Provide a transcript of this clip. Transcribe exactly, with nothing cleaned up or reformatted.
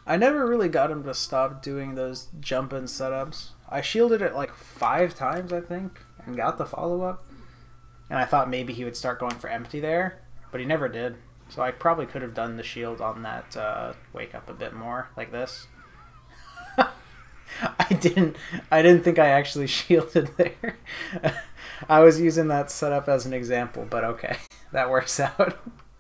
I never really got him to stop doing those jump-in setups. I shielded it like five times, I think, and got the follow-up. And I thought maybe he would start going for empty there, but he never did. So I probably could have done the shield on that uh, wake up a bit more, like this. I didn't I didn't think I actually shielded there. I was using that setup as an example, but okay. That works out.